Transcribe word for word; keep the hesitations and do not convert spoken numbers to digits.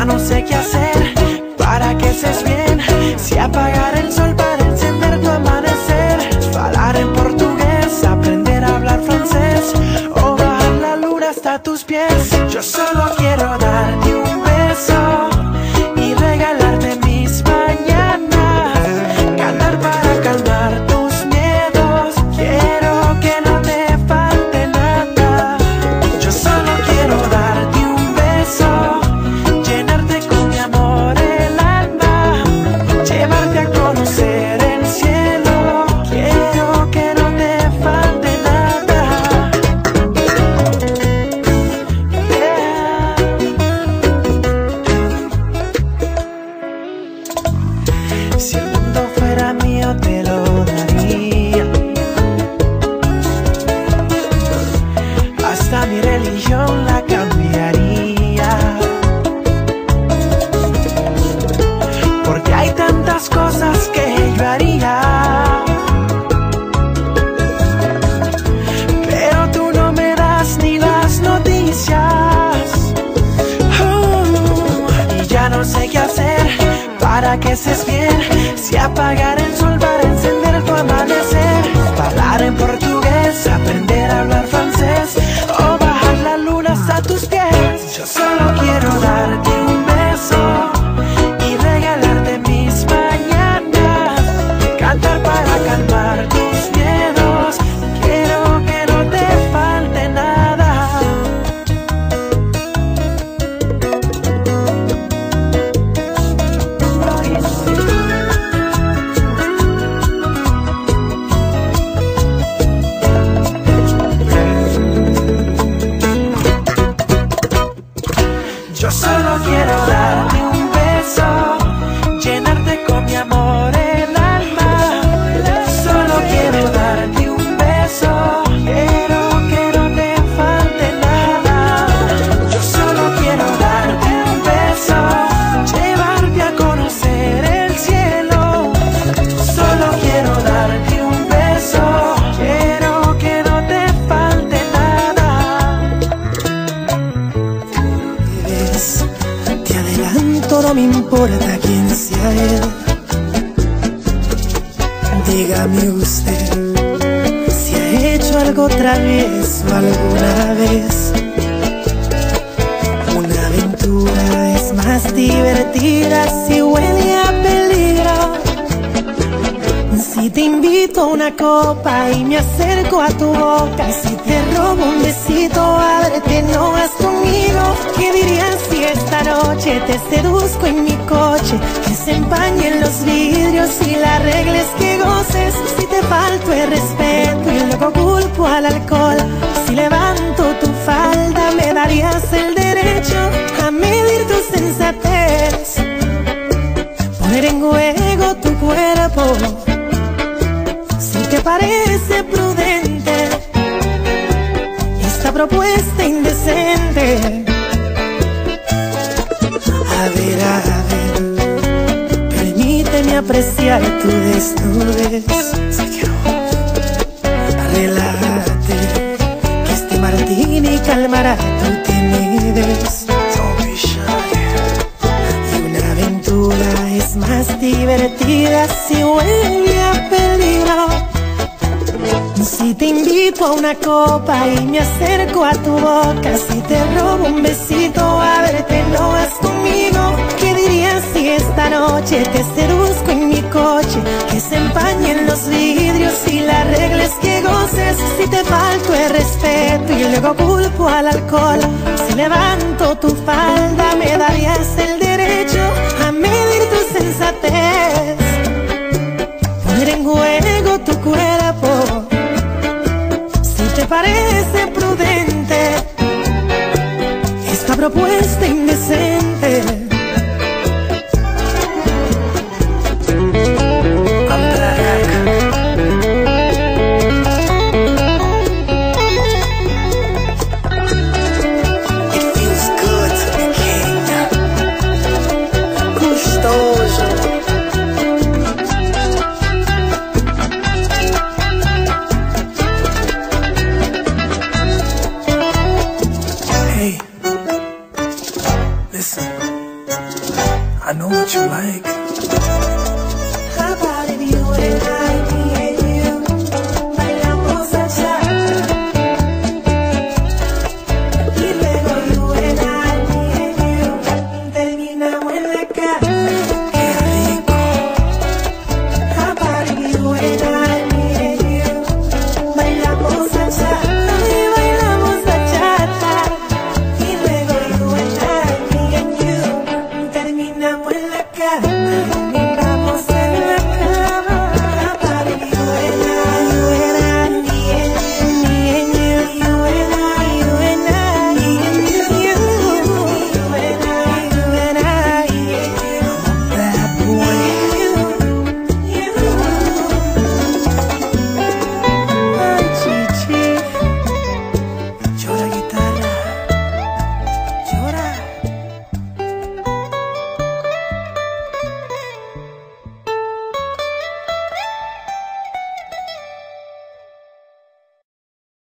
ya no sé qué hacer para que estés bien. Si apagar el sol para encender tu amanecer, hablar en portugués, aprender a hablar francés, o bajar la luna hasta tus pies. Yo solo quiero darte un beso y regalarte mis mañanas, cantar para calmar tus miedos. Quiero que no te falte nada. Yo solo quiero darte un beso, llenarte con mi amor el alma, llevarte a conocer el cielo. Quiero que no te falte nada. Yeah. Si el mundo fuera mío te lo daría, hasta mi religión la cambiaría, porque hay tantas cosas que yo haría, pero tú no me das ni las noticias. Oh, y ya no sé qué hacer para que estés bien. Si apagar el sol para encender tu amanecer, hablar en portugués, aprender a hablar francés, o bajar la luna hasta tus pies. Yo solo quiero darte un beso y regalarte mis mañanas, cantar para calmar tus miedos. Quiero que no te falte nada. Yo solo quiero darte un beso, llenarte con mi amor el alma. Solo quiero darte un beso, quiero que no te falte nada. Yo solo quiero darte un beso, llevarte a conocer el cielo. Solo quiero darte un beso, quiero que no te falte nada. Te adelanto, no me importa quién sea él. Dígame usted si ha hecho algo otra vez o alguna vez. Una aventura es más divertida si huele a peligro. Si te invito a una copa y me acerco a tu boca, si te robo un besito, ábrete, no vas conmigo. ¿Qué dirías si esta noche te seduzco en mi coche? Que se empañen los vidrios y la regla es que goces. Si te falto el respeto y luego culpo al alcohol, si levanto tu falda me darías el derecho a medir tu sensatez, poner en juego tu cuerpo. Si te parece prudente esta propuesta indecente, a ver, a ver, permíteme apreciar tu desnudez. Relájate, que este martini calmará tu timidez. Y una aventura es más divertida si huele a peligro. Si te invito a una copa y me acerco a tu boca, si te robo un besito, ábrete, no vas conmigo. ¿Qué dirías si esta noche te seduzco en mi coche? Que se empañen los vidrios y la regla es que goces. Si te falto el respeto y luego culpo al alcohol, si levanto tu falda me darías el derecho a medir tu sensatez, poner en juego tu cuerpo. ¿Te parece prudente esta propuesta indecente? I know what you like. How about if you and I